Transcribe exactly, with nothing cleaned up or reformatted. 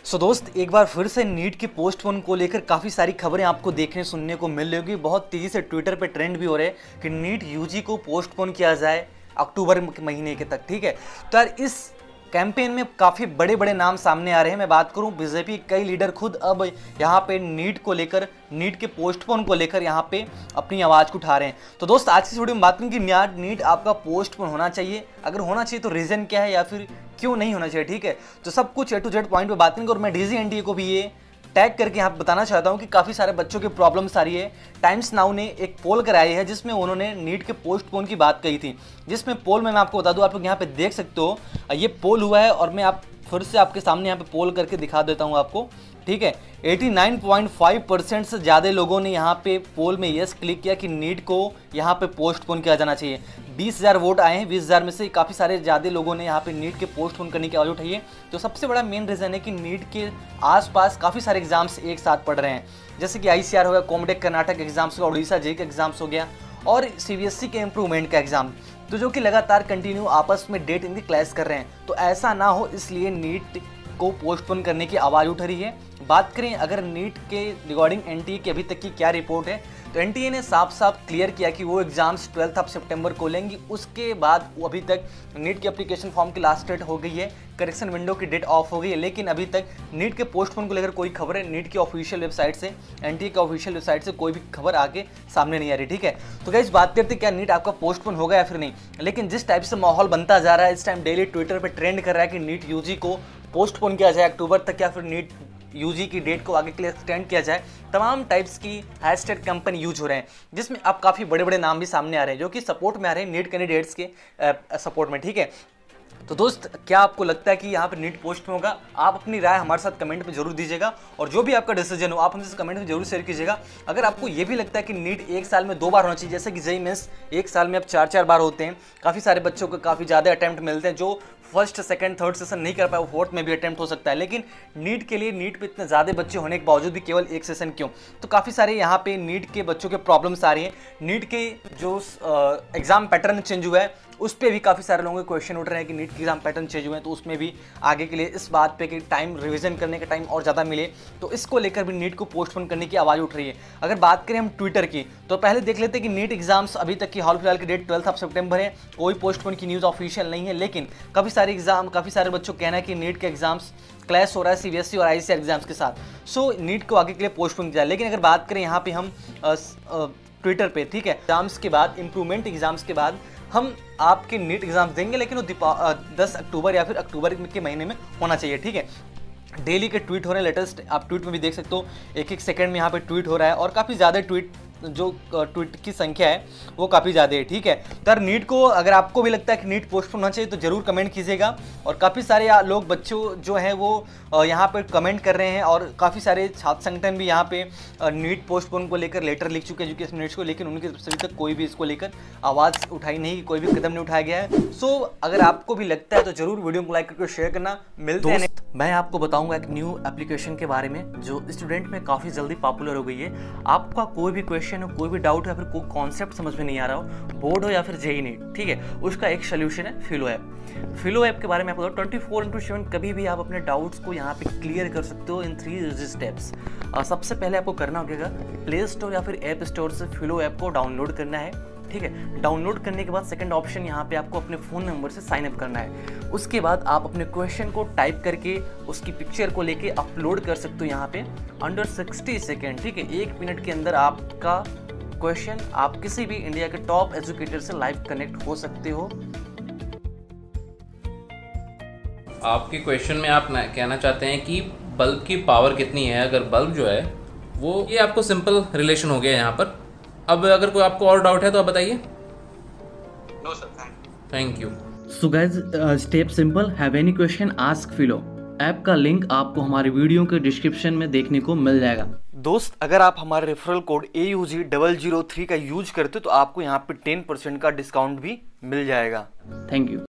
सो so, दोस्त एक बार फिर से नीट के पोस्टपोन को लेकर काफ़ी सारी खबरें आपको देखने सुनने को मिल रही होगी। बहुत तेज़ी से ट्विटर पे ट्रेंड भी हो रहे हैं कि नीट यूजी को पोस्टपोन किया जाए अक्टूबर महीने के तक। ठीक है, तो यार इस कैंपेन में काफ़ी बड़े बड़े नाम सामने आ रहे हैं। मैं बात करूं बीजेपी कई लीडर खुद अब यहाँ पे नीट को लेकर, नीट के पोस्टपोन को लेकर यहाँ पे अपनी आवाज़ को उठा रहे हैं। तो दोस्त आज की वीडियो में बात करेंगे कि नीट आपका पोस्टपोन होना चाहिए, अगर होना चाहिए तो रीज़न क्या है या फिर क्यों नहीं होना चाहिए। ठीक है, तो सब कुछ ए टू जेड पॉइंट पे बात करेंगे और मैं डीजी एनटीए को भी ये टैग करके यहाँ बताना चाहता हूँ कि काफ़ी सारे बच्चों की प्रॉब्लम्स आ रही है। टाइम्स नाउ ने एक पोल कराई है जिसमें उन्होंने नीट के पोस्टपोन की बात कही थी, जिसमें पोल में मैं आपको बता दूँ, आप लोग यहाँ पे देख सकते हो ये पोल हुआ है और मैं आप फिर से आपके सामने यहाँ पे पोल करके दिखा देता हूँ आपको। ठीक है, नवासी पॉइंट पाँच परसेंट से ज़्यादा लोगों ने यहाँ पे पोल में यस क्लिक किया कि नीट को यहाँ पे पोस्टपोन किया जाना चाहिए। बीस हज़ार वोट आए हैं, बीस हज़ार में से काफ़ी सारे ज़्यादा लोगों ने यहाँ पे नीट के पोस्टपोन करने की आवाज़ उठाई है। तो सबसे बड़ा मेन रीज़न है कि नीट के आसपास काफ़ी सारे एग्जाम्स एक साथ पढ़ रहे हैं, जैसे कि आई सी आर हो गया, कॉमटेक कर्नाटक एग्जाम्स हो गया, उड़ीसा जे के एग्जाम्स हो गया और सी बी एस ई के इम्प्रूवमेंट का एग्जाम, तो जो कि लगातार कंटिन्यू आपस में डेट इनकी क्लैश कर रहे हैं। तो ऐसा ना हो इसलिए नीट को पोस्टपोन करने की आवाज़ उठ रही है। बात करें अगर नीट के रिगार्डिंग एनटीए की अभी तक की क्या रिपोर्ट है, तो एनटीए ने साफ साफ क्लियर किया कि वो एग्जाम्स ट्वेल्थ ऑफ सितंबर को लेंगी। उसके बाद वो अभी तक नीट के एप्लीकेशन फॉर्म की लास्ट डेट हो गई है, करेक्शन विंडो की डेट ऑफ हो गई है, लेकिन अभी तक नीट के पोस्टपोन को लेकर कोई खबर है नीट की ऑफिशियल वेबसाइट से, एनटीए की ऑफिशियल वेबसाइट से कोई भी खबर आगे सामने नहीं आ रही। ठीक है, तो गाइस बात करते क्या नीट आपका पोस्टपोन होगा या फिर नहीं। लेकिन जिस टाइप से माहौल बनता जा रहा है इस टाइम, डेली ट्विटर पर ट्रेंड कर रहा है कि नीट यूजी को पोस्टपोन किया जाए अक्टूबर तक या फिर नीट यूजी की डेट को आगे के लिए एक्सटेंड किया जाए, तमाम टाइप्स की हैशटैग कंपनी यूज हो रहे हैं, जिसमें अब काफ़ी बड़े बड़े नाम भी सामने आ रहे हैं जो कि सपोर्ट में आ रहे हैं नीट कैंडिडेट्स के सपोर्ट में। ठीक है, तो दोस्त क्या आपको लगता है कि यहाँ पर नीट पोस्ट में होगा? आप अपनी राय हमारे साथ कमेंट में जरूर दीजिएगा और जो भी आपका डिसीजन हो आप हमसे कमेंट में जरूर शेयर कीजिएगा। अगर आपको ये भी लगता है कि नीट एक साल में दो बार होना चाहिए, जैसे कि जेईई मेंस एक साल में अब चार चार बार होते हैं, काफ़ी सारे बच्चों को काफ़ी ज़्यादा अटैम्प्ट मिलते हैं, जो फर्स्ट सेकंड थर्ड सेशन नहीं कर पाए वो फोर्थ में भी अटेम्प्ट हो सकता है। लेकिन नीट के लिए नीट पे इतने ज़्यादा बच्चे होने के बावजूद भी केवल एक सेशन क्यों? तो काफ़ी सारे यहाँ पे नीट के बच्चों के प्रॉब्लम्स आ रही हैं। नीट के जो एग्ज़ाम पैटर्न चेंज हुआ है उस पर भी काफ़ी सारे लोगों के क्वेश्चन उठ रहे हैं कि नीट के एग्जाम पैटर्न चेंज हुए हैं, तो उसमें भी आगे के लिए इस बात पे कि टाइम रिवीजन करने का टाइम और ज़्यादा मिले, तो इसको लेकर भी नीट को पोस्टपोन करने की आवाज़ उठ रही है। अगर बात करें हम ट्विटर की, तो पहले देख लेते हैं कि नीट एग्जाम्स अभी तक की हाल फिलहाल की डेट ट्वेल्थ ऑफ सितंबर है, कोई पोस्टपोन की न्यूज़ ऑफिशियल नहीं है। लेकिन काफ़ी सारे एग्जाम, काफ़ी सारे बच्चों का कहना है कि नीट के एग्जाम्स क्लैश हो रहा है सी बी एस ई और आई सी आर एग्जाम्स के साथ, सो नीट को आगे के लिए पोस्टपोन किया जाए। लेकिन अगर बात करें यहाँ पे हम ट्विटर पे, ठीक है, एग्जाम्स के बाद, इम्प्रूवमेंट एग्जाम्स के बाद हम आपके नीट एग्जाम्स देंगे, लेकिन वो दस अक्टूबर या फिर अक्टूबर के महीने में होना चाहिए। ठीक है, डेली के ट्वीट हो रहे हैं, लेटेस्ट आप ट्वीट में भी देख सकते हो, एक एक सेकंड में यहाँ पे ट्वीट हो रहा है और काफ़ी ज़्यादा ट्वीट, जो ट्वीट की संख्या है वो काफ़ी ज़्यादा है। ठीक है, तो नीट को अगर आपको भी लगता है कि नीट पोस्टपोन होना चाहिए तो ज़रूर कमेंट कीजिएगा। और काफ़ी सारे लोग, बच्चों जो हैं वो यहाँ पर कमेंट कर रहे हैं और काफ़ी सारे छात्र संगठन भी यहाँ पे नीट पोस्टपोन को लेकर लेटर लिख चुके हैं एजुकेशन मिनिस्ट्री को, लेकिन उनकी तरफ से अभी तक कोई भी इसको लेकर आवाज़ उठाई नहीं, कोई भी कदम नहीं उठाया गया है। सो अगर आपको भी लगता है तो ज़रूर वीडियो को लाइक करके शेयर करना। मिलते हैं, मैं आपको बताऊंगा एक न्यू एप्लीकेशन के बारे में जो स्टूडेंट में काफ़ी जल्दी पॉपुलर हो गई है। आपका कोई भी क्वेश्चन हो, कोई भी डाउट हो या फिर कोई कॉन्सेप्ट समझ में नहीं आ रहा हो, बोर्ड हो या फिर जेईई नीट, ठीक है, उसका एक सोल्यूशन है फिलो ऐप। फिलो ऐप के बारे में आपको बताऊँ, ट्वेंटी फोर इंटू सेवन कभी भी आप अपने डाउट्स को यहाँ पे क्लियर कर सकते हो इन थ्री इजी स्टेप्स। सबसे पहले आपको करना होगा प्ले स्टोर या फिर ऐप स्टोर से फिलो ऐप को डाउनलोड करना है। ठीक है, डाउनलोड करने के बाद सेकंड ऑप्शन यहाँ पे आपको अपने फ़ोन नंबर से साइन अप करना है। उसके बाद आप अपने क्वेश्चन को टाइप करके उसकी पिक्चर को लेके अपलोड कर सकते हो यहाँ पे अंडर सिक्सटी सेकेंड। ठीक है, एक मिनट के अंदर आपका क्वेश्चन आप किसी भी इंडिया के टॉप एजुकेटर से लाइव कनेक्ट हो सकते हो। आपके क्वेश्चन में आप कहना चाहते हैं कि बल्ब की पावर कितनी है, अगर बल्ब जो है वो, ये आपको सिंपल रिलेशन हो गया यहाँ पर। अब अगर कोई आपको और डाउट है तो आप बताइए। No sir, thank you. So guys, step simple, have any question ask Filo. App का लिंक आपको हमारे वीडियो के डिस्क्रिप्शन में देखने को मिल जाएगा। दोस्त अगर आप हमारे referral code A U G double zero three का यूज करते हो तो आपको यहाँ पे टेन परसेंट का डिस्काउंट भी मिल जाएगा। Thank you.